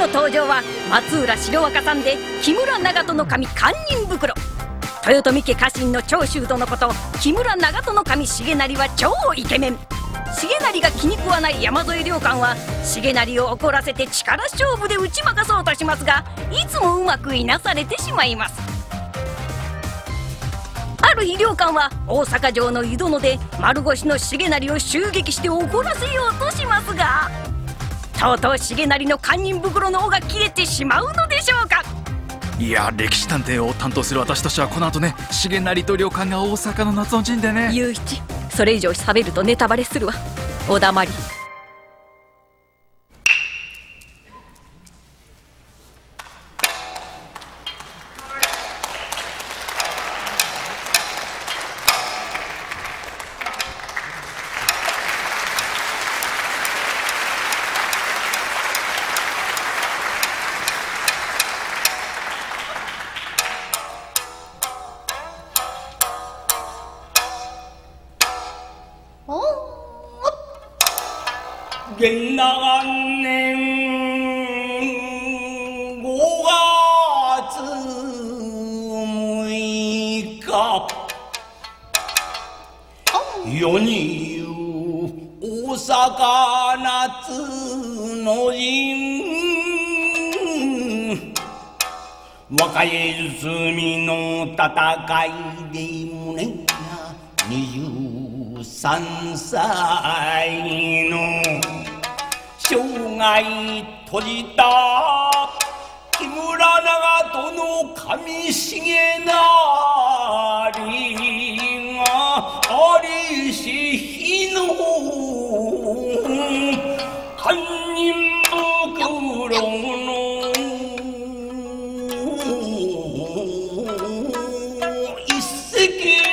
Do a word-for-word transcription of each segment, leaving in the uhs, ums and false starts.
の登場は松浦白若さんで木村長門守堪忍袋。豊臣家家臣の長州殿こと木村長門守重成は超イケメン。重成が気に食わない山添良寛は重成を怒らせて力勝負で打ち負かそうとしますが、いつもうまくいなされてしまいます。ある日良寛は大阪城の湯殿で丸腰の重成を襲撃して怒らせようとしますが、とうとう重成の堪忍袋の尾が切れてしまうのでしょうか。 いや、歴史探偵を担当する私としてはこの後ね、重成と良寛が大阪の夏の陣でね。 雄一、それ以上喋るとネタバレするわ。おだまり。 元長年ごがつむいか、世に言う大阪夏の陣、若江住の戦いで胸が二十三歳の生涯閉じた木村長門守重成がありし日の堪忍袋の一席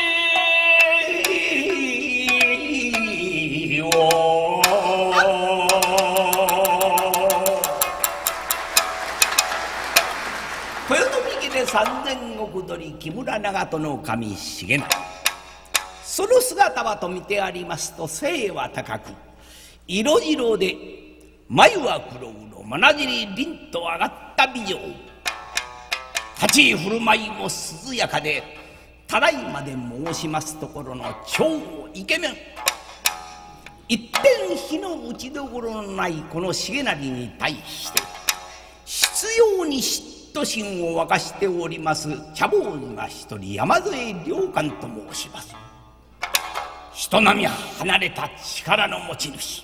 三千石取り木村長門守重成、その姿はと見てありますと、背は高く色白で眉は黒々まなじり凛と上がった美女、立ち居振る舞いも涼やかで、ただいまで申しますところの超イケメン。一点火の打ちどころのないこの重成に対して執拗に嫉妬心を沸かしております茶坊主が一人、山添良寛と申します。人並み離れた力の持ち主、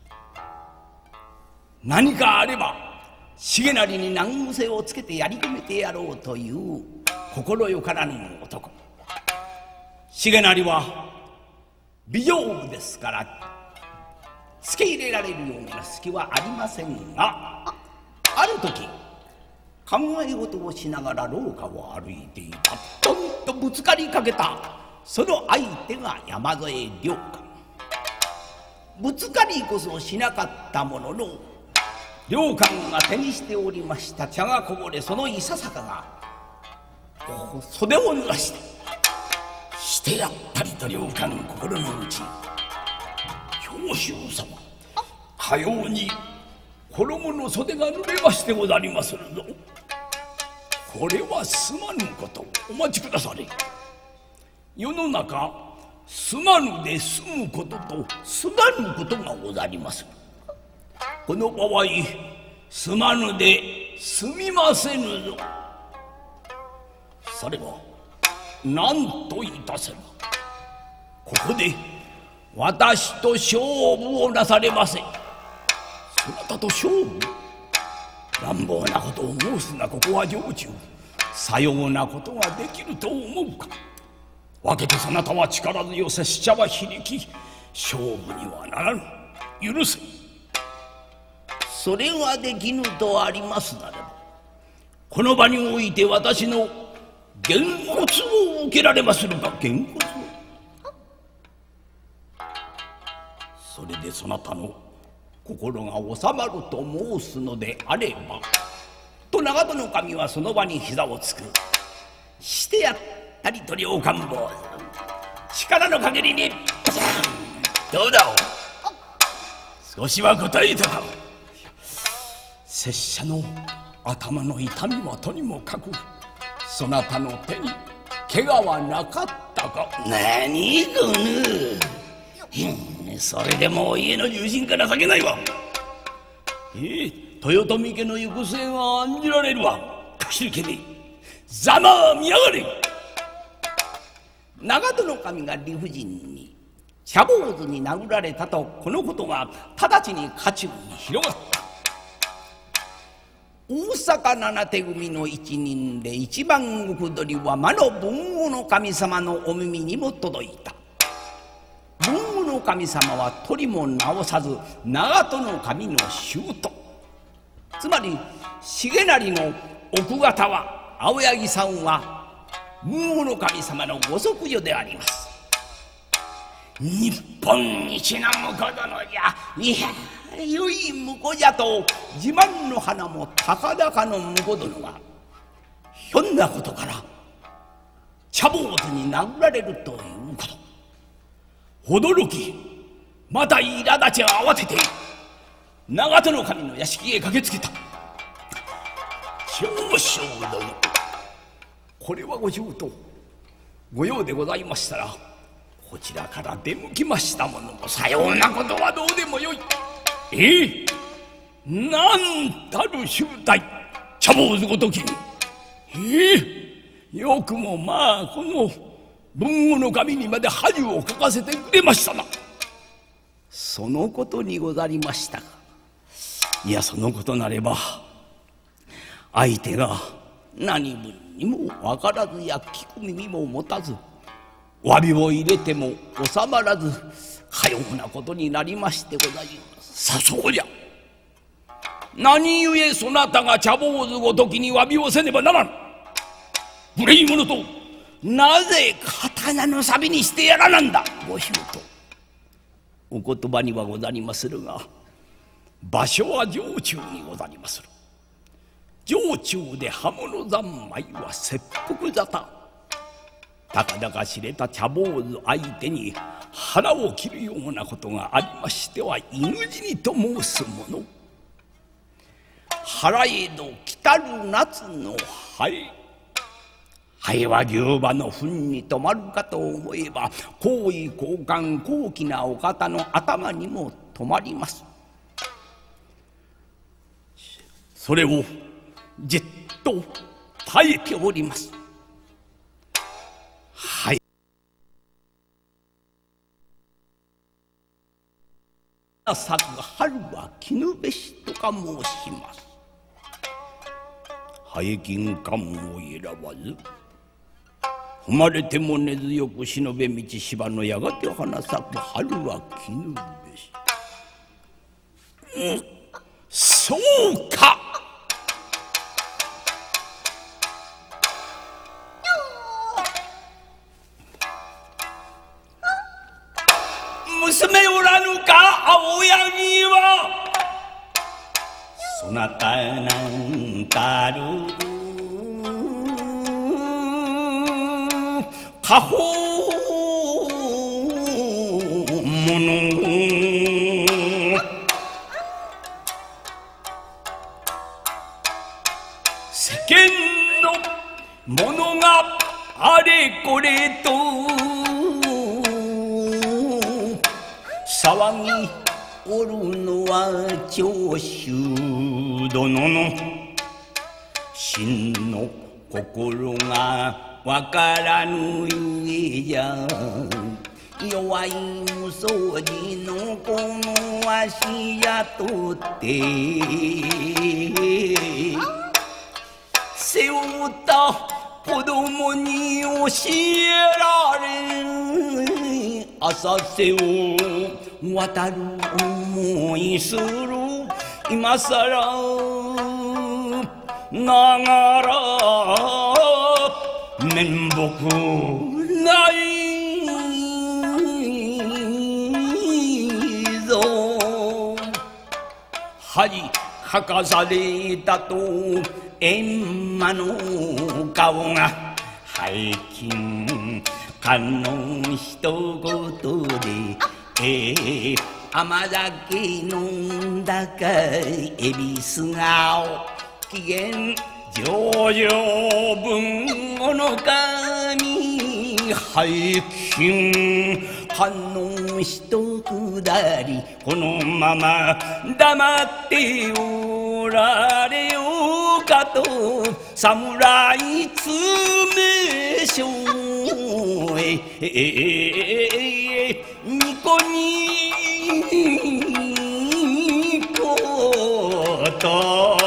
何かあれば重成に難癖をつけてやり込めてやろうという心よからぬ男。重成は美丈ですからつけ入れられるような隙はありませんが、ある時考え事をしながら廊下を歩いていた、ドンとぶつかりかけたその相手が山添良寛。ぶつかりこそしなかったものの、良寛が手にしておりました茶がこぼれ、そのいささかが袖を濡らしてしてやっぱりと良寛心の内、長州様かように衣の袖が濡れましてござりまするぞ。これはすまぬこと、お待ちくだされ。世の中すまぬで済むこととすまぬことがござります。この場合すまぬですみませぬぞ。それは何といたせば、ここで私と勝負をなされませ。そなたと勝負？乱暴なことを申すな、ここは城中。さようなことができると思うか。分けてそなたは力強せ、しちゃは非力、勝負にはならぬ。許せ。それができぬとありますならば、この場において私のげんこつを受けられまするか。げんこつを？それでそなたの心が収まると申すのであれば、と長門守はその場に膝をつく。してやったりと良寛坊主、力の限りにどうだ、少しは答えたか。 拙者の頭の痛みはとにもかく、そなたの手に怪我はなかったか。 何とぬ、それでも家の重臣から避けないわ。 ええ、豊臣家の行く末が案じられるわ。走るけね、ざまあ見やがれ。長門守が理不尽に茶坊主に殴られたと、このことが直ちに家中に広がった。大阪七手組の一人で一番奥取りは魔の文武の神様のお耳にも届いた。文武の神様は取りも直さず長門守の舅、つまり重成の奥方は青柳さんは文武の神様のご息女であります。日本一の婿殿じゃ、いや良い婿じゃと自慢の花も高々の婿殿が、ひょんなことから茶坊主に殴られるということ。驚き、また苛立ち慌てて長門守の屋敷へ駆けつけた。長州殿、これはご舅とご用でございましたら、こちらから出向きましたものも、さようなことはどうでもよい。ええ、なんたる醜態、茶坊主ごときに。ええ、よくもまあこの文武の神にまで恥をかかせてくれましたな。そのことにござりましたか。いや、そのことなれば相手が何分にも分からずや聞く耳も持たず、詫びを入れても収まらず、かようなことになりましてございます。さそうじゃ。何故そなたが茶坊主ごときに詫びをせねばならん。無礼者となぜ刀の錆にしてやらなんだ。ご舅とお言葉にはござりまするが、場所は城中にござりまする。城中で刃物三昧は切腹沙汰。たかだか知れた茶坊主相手に腹を切るようなことがありましては、犬死にと申すもの。腹へど来たる夏のハエ、ハエは牛馬の糞に止まるかと思えば、高位高官高貴なお方の頭にも止まります。それをじっと耐えております。はい。咲く春は絹べしとか申します。ハエ金冠を選ばず、踏まれても根強く忍べ道芝のやがて花咲く春は絹べし。うん、そうか。娘おらぬか、青柳は。そなたなんたる過保者、世間のものがあれこれと騒ぎおるのは長州殿の真の心がわからぬゆえじゃ。弱い無双児のこの足やとって背負った子供に教えられる浅瀬を渡る思いする今さらながら面目ないぞ。恥かかされたと閻魔の顔が背筋観音一言でえー、 甘酒飲んだかい恵比寿顔機嫌上々文後の神拝金観音一くだりこのまま黙っておられようかと侍詰め所へニコニコと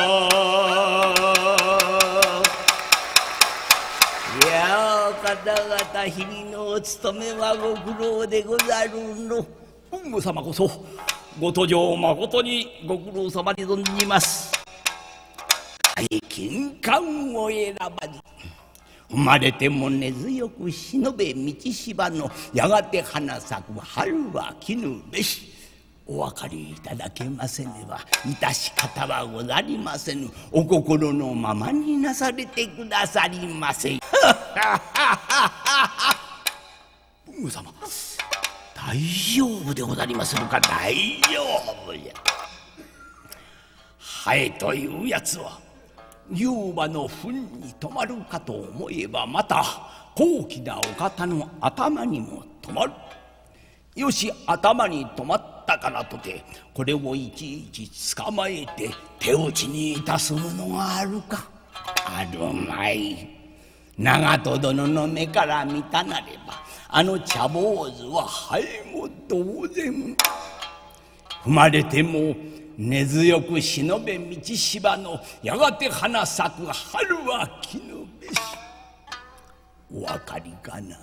方々日々のお務めはご苦労でござるの。本郷様こそご登場誠にご苦労様に存じます。大金冠を選ばず生まれても根強く忍べ道芝のやがて花咲く春は絹べし。お分かりいただけませねば致し方はござりませぬ。お心のままになされてくださりませ。文具様大丈夫でござりまするか。大丈夫じゃ。ハエというやつは牛馬の糞に止まるかと思えばまた高貴なお方の頭にも止まる。よし頭に止まったからとてこれをいちいち捕まえて手打ちにいたすものがあるか。あるまい。長門殿の目から見たなればあの茶坊主はハエも同然。生まれても根強く忍べ道芝のやがて花咲く春は絹べし。お分かりかな。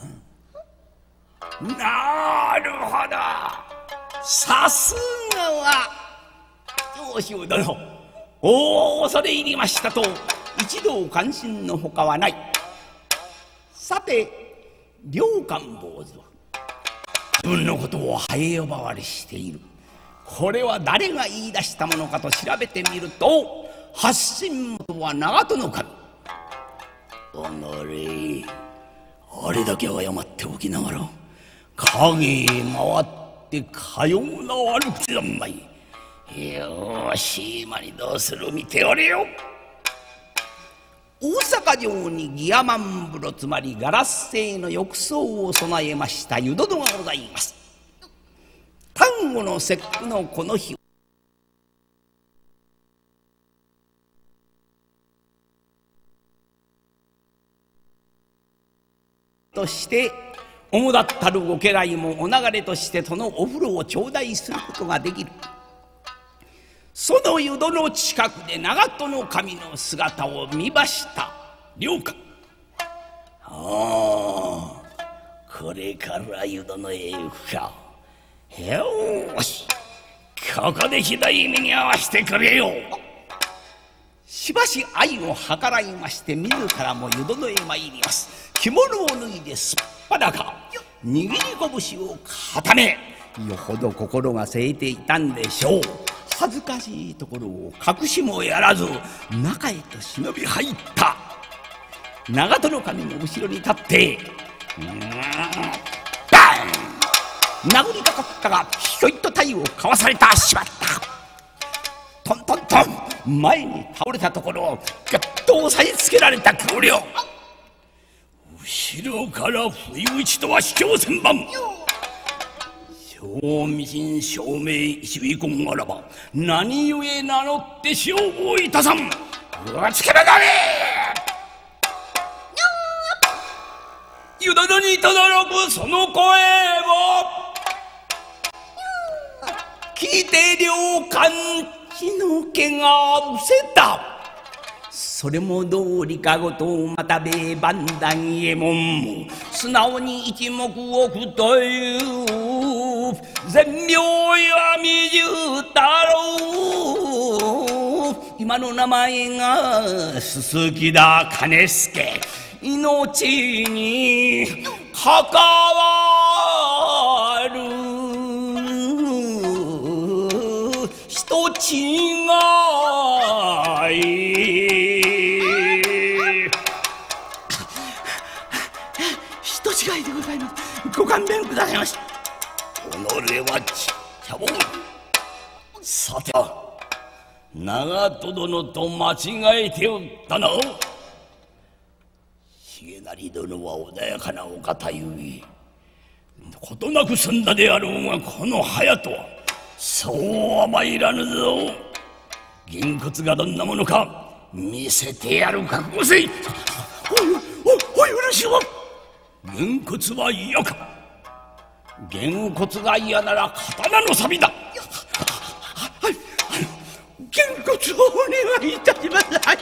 なるほど。さすがは長州殿。おお恐れ入りましたと一同関心のほかはない。さて良寛坊主は自分のことをハエ呼ばわりしている。これは誰が言い出したものかと調べてみると発信元は長門守。おのれあれだけ謝っておきながら影へ回ってかような悪口だんまい。よし今にどうする見ておれよ。大阪城にギヤマン風呂つまりガラス製の浴槽を備えました湯殿がございます。端午の節句のこの日として主だったるご家来もお流れとしてそのお風呂を頂戴することができる。その湯戸の近くで長門守の姿を見ました良寛。ああこれから湯殿へ行くか。よしここでひどい目に遭わしてくれよ。しばし愛を計らいまして自らも湯殿へ参ります。着物を脱いですっぱだか握り拳を固めよほど心がせいていたんでしょう。恥ずかしいところを隠しもやらず中へと忍び入った。長門守の後ろに立ってうーんバン殴りかかったがひょいと体をかわされた。しまった。トントントン前に倒れたところをギュッと押さえつけられた香料。後ろから不意打ちとは卑怯千万。小未神証明石遺言あらば何故名乗って勝負をいたさん。うつけめだね。湯殿に轟くその声を聞いて良寛血の気が失せた。それも道理かごとまたべ万段右衛門も素直に一目置くという善名やみじゅう太郎。今の名前がすすきだ兼助。命に関わる人違い。人違いでございます。ご勘弁くださいまし。己はちっち茶坊、さて長門殿と間違えておったな。重成殿は穏やかなお方ゆえことなく済んだであろうが、この隼人はそう甘いらぬぞ。げんこつがどんなものか見せてやる覚悟せい。おおお許しを。げんこつは嫌か。げんこつが嫌なら刀の錆だ。はい、げんこつをお願いいたします。はい、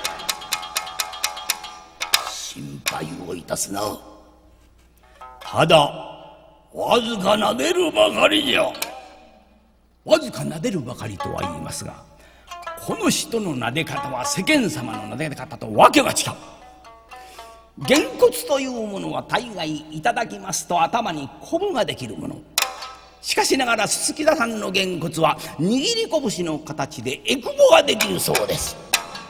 心配をいたすな。ただわずかなでるばかりじゃ。わずかなでるばかりとは言いますが、この人のなで方は世間様のなで方とわけが違う。げんこつというものは大概いただきますと頭にコブができるもの。しかしながら鈴木田さんのげんこつは握り拳の形でえくぼができるそうです。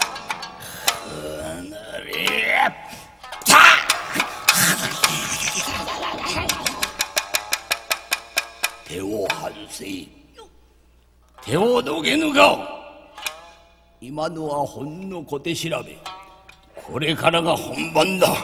手を外せ。手をどけぬか。今のはほんの小手調べ。これからが本番だ。も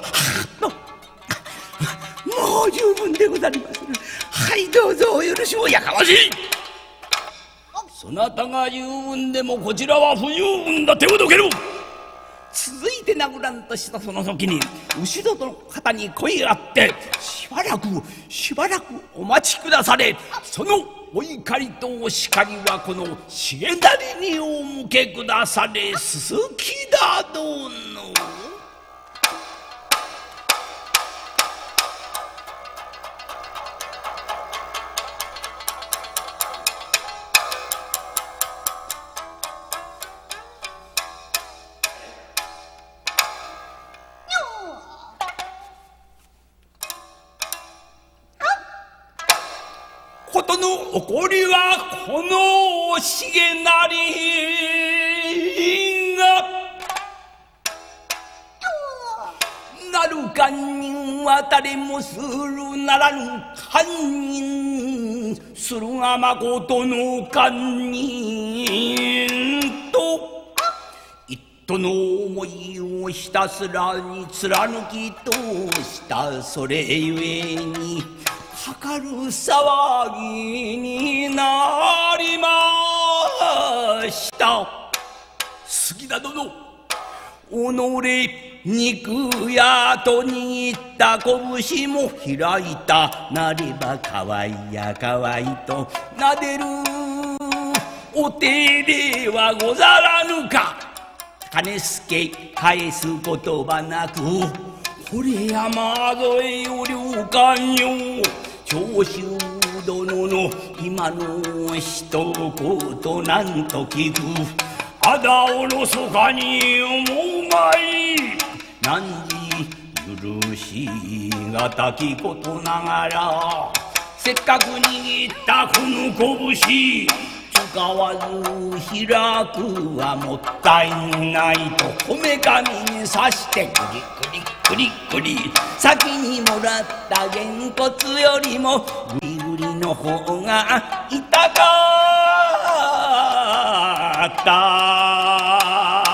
う十分でござります。はい、どうぞお許しを。やかましい。そなたが十分でもこちらは不十分だ。手をどけろ。続いて殴らんとしたその時に後ろの方に声があって、しばらくしばらくお待ちくだされ。そのお怒りとお叱りはこの重成にお向けくだされ。鈴木田殿。ことの起こりはこの重成がなる堪忍は誰もするならぬ堪忍するがまことの堪忍と一途の思いをひたすらに貫き通したそれゆえにかかる騒ぎになりました。杉田殿、己肉やと握った拳も開いたなればかわいやかわいとなでるお手ではござらぬか。金助返す言葉なく、これ山添よ領官よ、長州殿の今の一言なんと聞く。あだおろそかに思うまい。何時許しがたきことながら、せっかく握ったこの拳使わず開くはもったいないとこめかみに刺してクリクリクリクリ、先にもらったげんこつよりもグリグリの方が痛かった。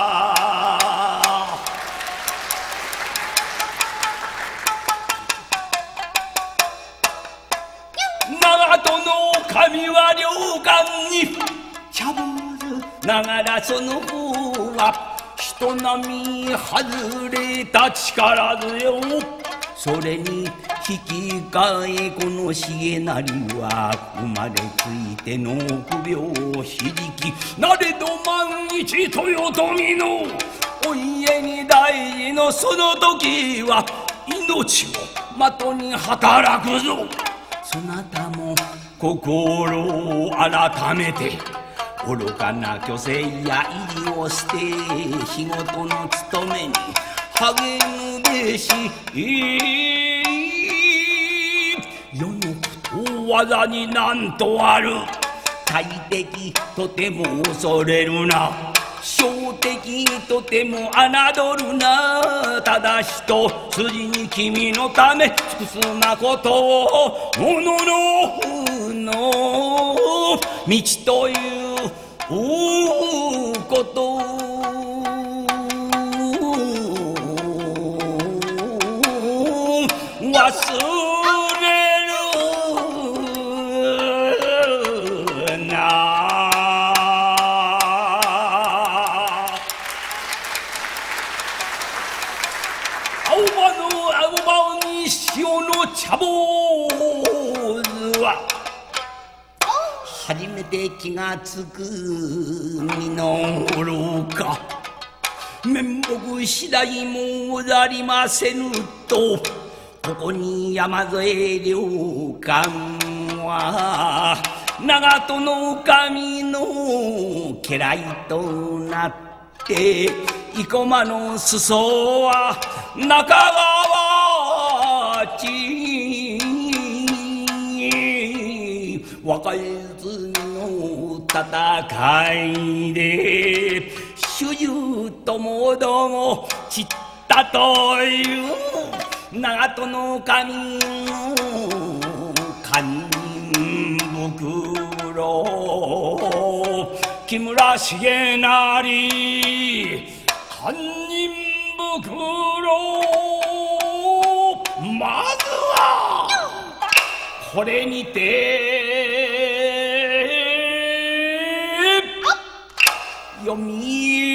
長門の神は領官に茶坊主ながらその方は人並み外れた力強。それに引き換えこの重成は生まれついての臆病非力なれど万一豊臣のお家に大事のその時は命を的に働くぞ。そなたも心を改めて愚かな虚勢や意地を捨て仕事の務めに励むべし。世のことわざになんとある。大敵とても恐れるな、小敵とても侮るな。ただ一筋に君のため尽くすまことをもののふの道ということ忘れるな。青葉の青葉に潮の茶坊主は初めて気がつく身の愚か。面目次第もござりませぬとここに山添旅館は長門の神の家来となって生駒の裾は中川地若泉の戦いで主従ともども散ったという長門の神の堪忍袋木村重成堪忍袋まずはこれにて読み